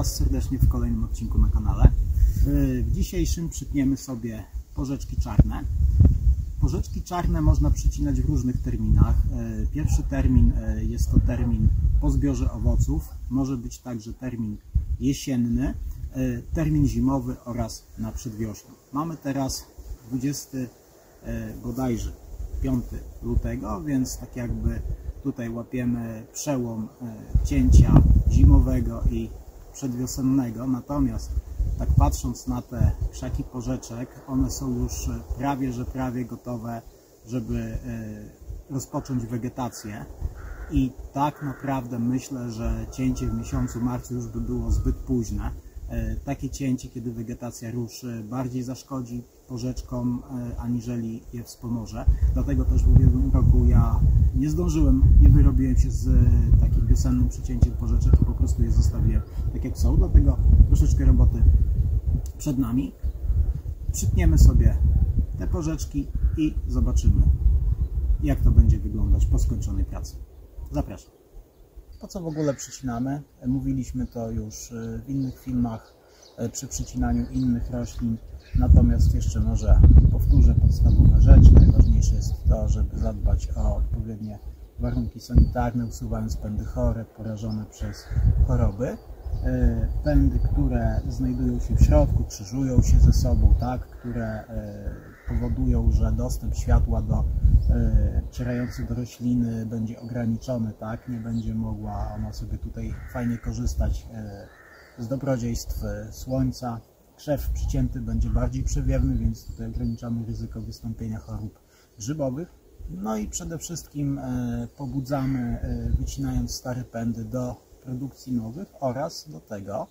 Was serdecznie w kolejnym odcinku na kanale. W dzisiejszym przytniemy sobie porzeczki czarne. Porzeczki czarne można przycinać w różnych terminach. Pierwszy termin jest to termin po zbiorze owoców. Może być także termin jesienny, termin zimowy oraz na przedwiośnie. Mamy teraz 20 bodajże 5 lutego, więc tak jakby tutaj łapiemy przełom cięcia zimowego i przedwiosennego. Natomiast tak patrząc na te krzaki porzeczek, one są już prawie gotowe, żeby rozpocząć wegetację. I tak naprawdę myślę, że cięcie w miesiącu marcu już by było zbyt późne. Takie cięcie, kiedy wegetacja ruszy, bardziej zaszkodzi porzeczkom, aniżeli je wspomoże. Dlatego też w ubiegłym roku ja nie zdążyłem, nie wyrobiłem się z takim wiosennym przycięciem porzeczek i po prostu je zostawiłem tak jak są. Dlatego troszeczkę roboty przed nami. Przytniemy sobie te porzeczki i zobaczymy, jak to będzie wyglądać po skończonej pracy. Zapraszam. Po co w ogóle przycinamy? Mówiliśmy to już w innych filmach przy przycinaniu innych roślin. Natomiast jeszcze może powtórzę podstawowe rzeczy. Najważniejsze jest to, żeby zadbać o odpowiednie warunki sanitarne, usuwając pędy chore, porażone przez choroby. Pędy, które znajdują się w środku, krzyżują się ze sobą, tak, które powodują, że dostęp światła docierający do rośliny będzie ograniczony, tak, nie będzie mogła ona sobie tutaj fajnie korzystać z dobrodziejstw słońca. Krzew przycięty będzie bardziej przewiewny, więc tutaj ograniczamy ryzyko wystąpienia chorób grzybowych. No i przede wszystkim pobudzamy, wycinając stare pędy, do produkcji nowych oraz do tego,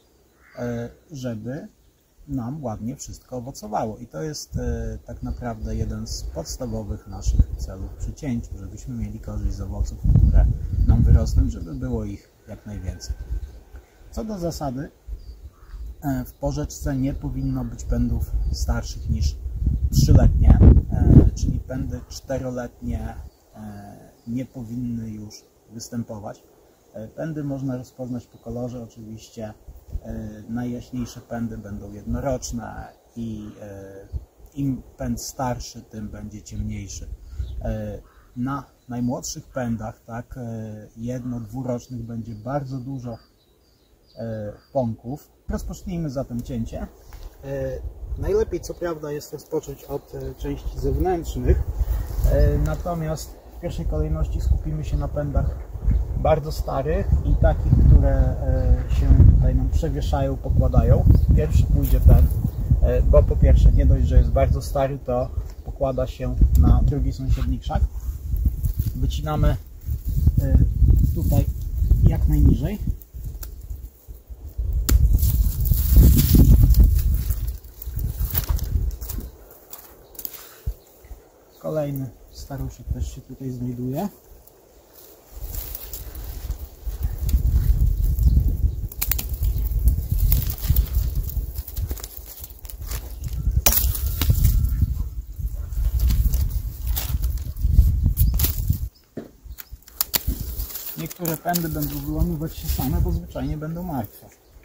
żeby nam ładnie wszystko owocowało. I to jest tak naprawdę jeden z podstawowych naszych celów przy cięciu, żebyśmy mieli korzyść z owoców, które nam wyrosną, żeby było ich jak najwięcej. Co do zasady, w porzeczce nie powinno być pędów starszych niż 3-letnie, czyli pędy 4-letnie nie powinny już występować. Pędy można rozpoznać po kolorze, oczywiście najjaśniejsze pędy będą jednoroczne i im pęd starszy, tym będzie ciemniejszy. Na najmłodszych pędach, tak, 1-2-rocznych, będzie bardzo dużo pąków. Rozpocznijmy zatem cięcie. Najlepiej co prawda jest rozpocząć od części zewnętrznych, natomiast w pierwszej kolejności skupimy się na pędach bardzo starych i takich, które się tutaj nam przewieszają, pokładają. Pierwszy pójdzie ten, bo po pierwsze nie dość, że jest bardzo stary, to pokłada się na drugi sąsiedni krzak. Wycinamy tutaj jak najniżej. Kolejny staruszek też się tutaj znajduje. Niektóre pędy będą wyłamywać się same, bo zwyczajnie będą martwe.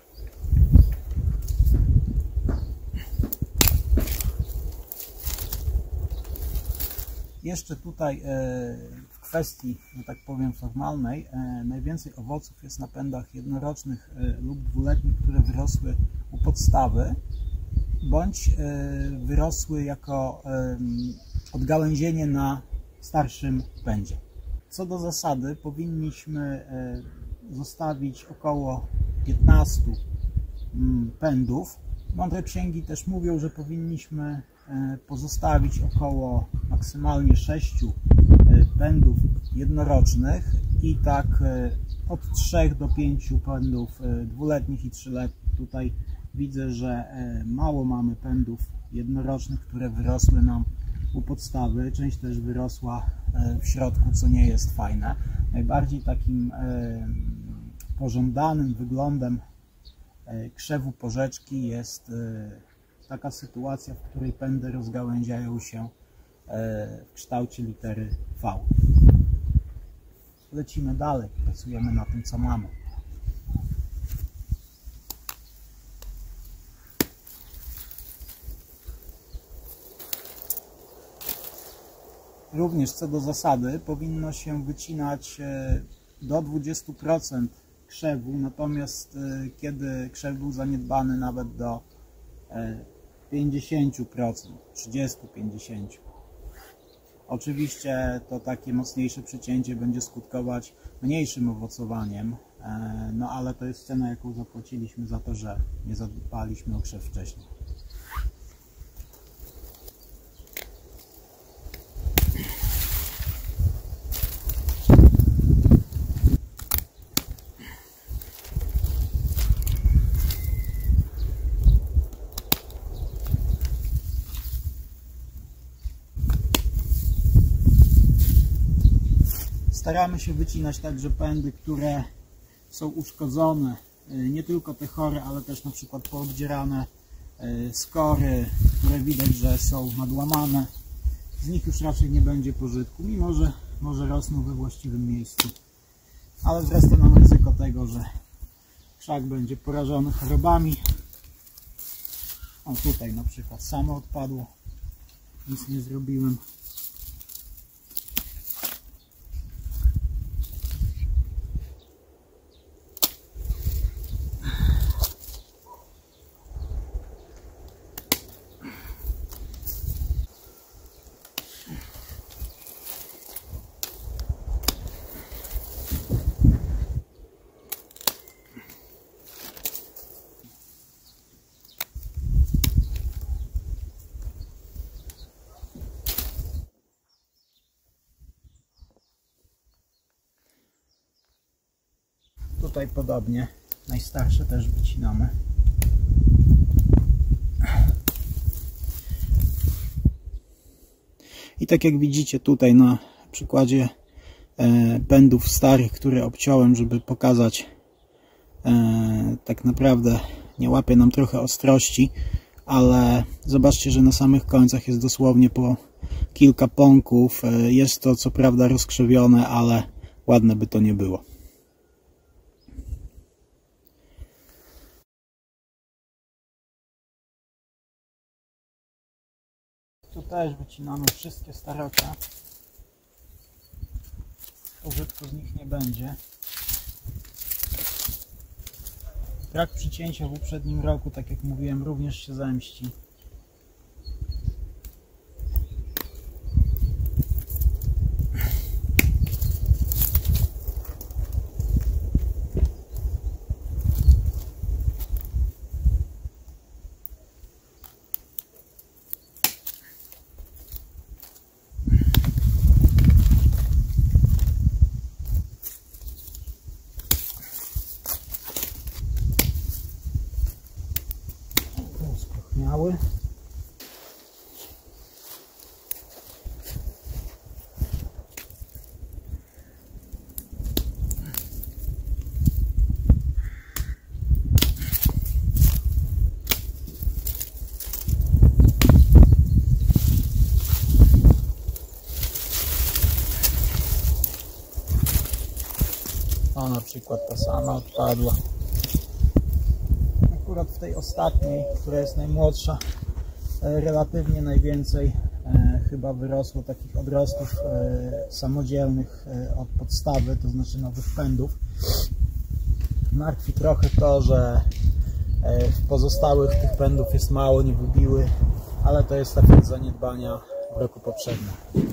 Jeszcze tutaj w kwestii, że tak powiem, formalnej, najwięcej owoców jest na pędach jednorocznych lub 2-letnich, które wyrosły u podstawy, bądź wyrosły jako odgałęzienie na starszym pędzie. Co do zasady, powinniśmy zostawić około 15 pędów. Mądre księgi też mówią, że powinniśmy pozostawić około maksymalnie 6 pędów jednorocznych i tak od 3 do 5 pędów 2-letnich i 3-letnich. Tutaj widzę, że mało mamy pędów jednorocznych, które wyrosły nam u podstawy. Część też wyrosła w środku, co nie jest fajne. Najbardziej takim pożądanym wyglądem krzewu porzeczki jest taka sytuacja, w której pędy rozgałęziają się w kształcie litery V. Lecimy dalej, pracujemy na tym, co mamy. Również co do zasady powinno się wycinać do 20% krzewu, natomiast kiedy krzew był zaniedbany nawet do 50%, 30-50%. Oczywiście to takie mocniejsze przycięcie będzie skutkować mniejszym owocowaniem, no ale to jest cena, jaką zapłaciliśmy za to, że nie zadbaliśmy o krzew wcześniej. Staramy się wycinać także pędy, które są uszkodzone, nie tylko te chore, ale też na przykład poobdzierane skory, które widać, że są nadłamane. Z nich już raczej nie będzie pożytku, mimo że może rosną we właściwym miejscu. Ale wzrasta nam ryzyko tego, że krzak będzie porażony chorobami. O, tutaj na przykład samo odpadło, nic nie zrobiłem. Tutaj podobnie, najstarsze też wycinamy. I tak jak widzicie tutaj na przykładzie pędów starych, które obciąłem, żeby pokazać, tak naprawdę nie łapie nam trochę ostrości, ale zobaczcie, że na samych końcach jest dosłownie po kilka pąków. Jest to co prawda rozkrzewione, ale ładne by to nie było. Tu też wycinamy wszystkie starocia. Pożytku z nich nie będzie. Brak przycięcia w poprzednim roku, tak jak mówiłem, również się zemści. Skruchniały. O, na przykład ta sama odpadła. Akurat w tej ostatniej, która jest najmłodsza, relatywnie najwięcej chyba wyrosło takich odrostów samodzielnych od podstawy, to znaczy nowych pędów. Martwi trochę to, że w pozostałych tych pędów jest mało, nie wybiły, ale to jest efekt zaniedbania w roku poprzednim.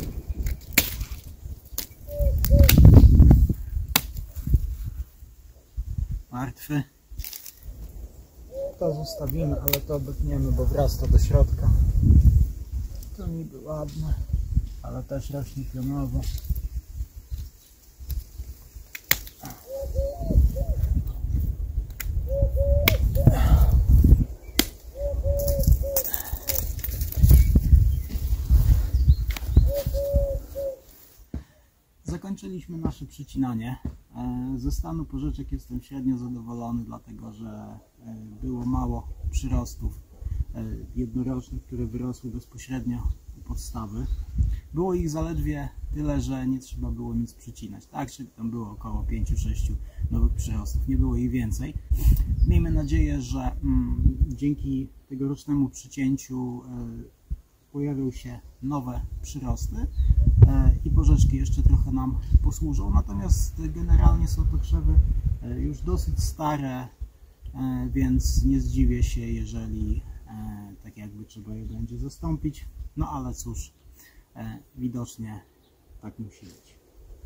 Martwy. To zostawimy, ale to obetniemy, bo wrasta do środka. To niby ładne, ale też rośnie pionowo. Zakończyliśmy nasze przycinanie. Ze stanu porzeczek jestem średnio zadowolony, dlatego że było mało przyrostów jednorocznych, które wyrosły bezpośrednio u podstawy. Było ich zaledwie tyle, że nie trzeba było nic przycinać. Tak, czyli tam było około 5-6 nowych przyrostów, nie było ich więcej. Miejmy nadzieję, że dzięki tegorocznemu przycięciu pojawią się nowe przyrosty, i porzeczki jeszcze trochę nam posłużą, natomiast generalnie są to krzewy już dosyć stare, więc nie zdziwię się, jeżeli tak jakby trzeba je będzie zastąpić, no ale cóż, widocznie tak musi być.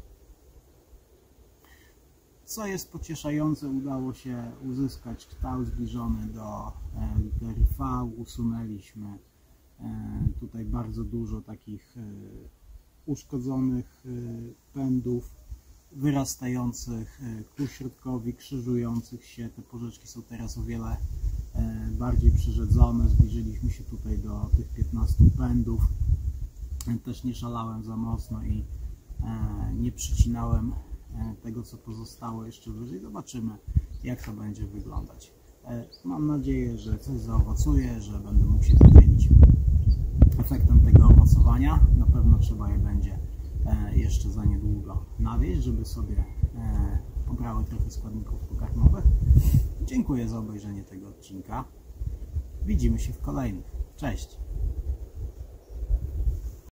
Co jest pocieszające, udało się uzyskać kształt zbliżony do litery V. Usunęliśmy tutaj bardzo dużo takich uszkodzonych pędów wyrastających ku środkowi, krzyżujących się. Te porzeczki są teraz o wiele bardziej przyrzedzone. Zbliżyliśmy się tutaj do tych 15 pędów. Też nie szalałem za mocno i nie przycinałem tego, co pozostało jeszcze wyżej. Zobaczymy, jak to będzie wyglądać. Mam nadzieję, że coś zaowocuje, że będę mógł się podzielić efektem tego owocowania. Na pewno trzeba je będzie jeszcze za niedługo nawieść, żeby sobie pobrały trochę składników pokarmowych. Dziękuję za obejrzenie tego odcinka. Widzimy się w kolejnych. Cześć!